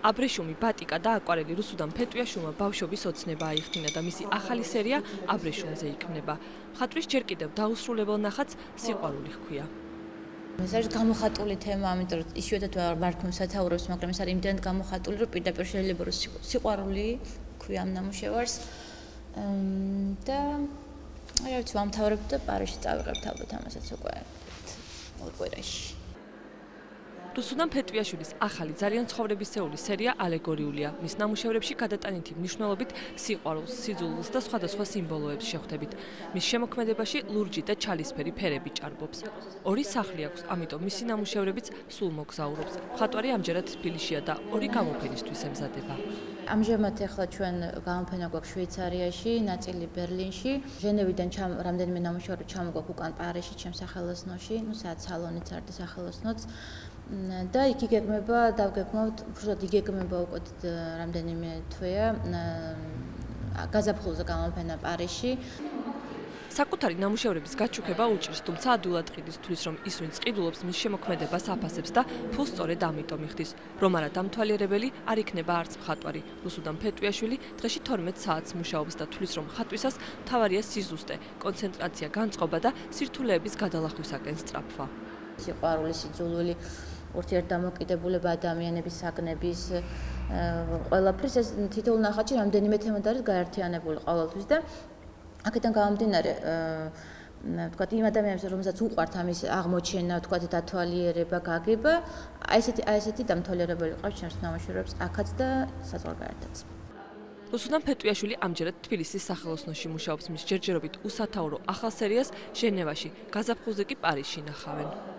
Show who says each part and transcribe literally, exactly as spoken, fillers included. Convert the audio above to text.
Speaker 1: აბრეშუმი, ბატიკა და აკვარელი რუსუდან პეტვიაშვილმა ბავშვობის ოცნება აიხდინა და მისი ახალი სერია აბრეშუმზე იქმნება. მხატვრის ჯერ კიდევ დაუსრულებელ ნახატს სიყვარული ჰქვია.
Speaker 2: ეს არის გამოხატული თემა, ამიტომ იშვიათად ვარ მსათაურებს, მაგრამ ეს არის იმდენად გამოხატული, რომ პირდაპირ შეიძლება რომ სიყვარული ჰქვია ამ ნამუშევარს. და რა ვიცი, ვამთავრებ და პარიზში წავიღებ ალბათ ამასაც უკვე ორ კვირაში.
Speaker 1: რუსუდან პეტვიაშვილის ახალი ძალიან ცხოვრებისეული სერია ალეგორიულია. მის ნამუშევრებში გადატანითი მნიშვნელობით სიყვარულს, სიძულვილს და სხვადასხვა სიმბოლოებს შეხვდებით. მის შემოქმედებაში ლურჯი და ჩალისფერი ფერები ჭარბობს. ორი სახლი აქვს, ამიტომ მისი ნამუშევრებიც სულ მოგზაურობს. მხატვარი ამჯერად თბილისშია და ორი გამოფენისთვის ემზადება.
Speaker 2: ამჟამად ახლა ჩვენ გამოფენა გვაქვს შვეიცარიაში, ნაწილი ბერლინში, ჟენევიდან რამდენიმე ნამუშევარი ჩამოგვაქვს უკან პარიზში, ჩემს სახელოსნოში, ну სადაც სალონიც არის და სახელოსნოც. და იქ იგეგმება, დავგეგმავთ, უბრალოდ იგეგმება უკვე რამდენიმე თვეა გაზაფხულზე გამოფენა პარიზში.
Speaker 1: საკუთარი ნამუშევრების გაჩუქება უჭირს, თუმცა ადვილად ყიდის თვლის, რომ ის, ვინც ყიდულობს, მის შემოქმედებას აფასებს და ფულს სწორედ ამიტომ იხდის. რომ არა დამთვალიერებელი არ იქნება არც მხატვარი. რუსუდან პეტვიაშვილი დღეში თორმეტ საათს მუშაობს და თვლის, რომ მხატვისას მთავარია სიზუსტე, კონცენტრაცია, განწყობა და სირთულეების გადალახვისაკენ სწრაფვა.
Speaker 2: სიყვარული, სიძულვილი, ურთიერთდამოკიდებულება ადამიანების საგნების ყველაფრის ეს თითოეულ ნახატში რამდენიმე თემად არის გაერთიანებული ყოველთვის და აქედან გამომდინარე ვთქვათ იმ ადამიანებს რომელსაც უყვართ ამის აღმოჩენა, ვთქვათ დათვალიერება, გაგება, აი ესეთი აი ესეთი დამთვალიერებელი ყავს ჩემს ნამუშევრებს აქაც და საზღვარგარეთაც.
Speaker 1: რუსუდან პეტვიაშვილი ამჯერად თბილისის სახელოსნოში მუშაობს, მის ჯერჯერობით უსათაურო ახალ სერიას ჟენევაში, გაზაფხულზე კი პარიზში ნახავენ.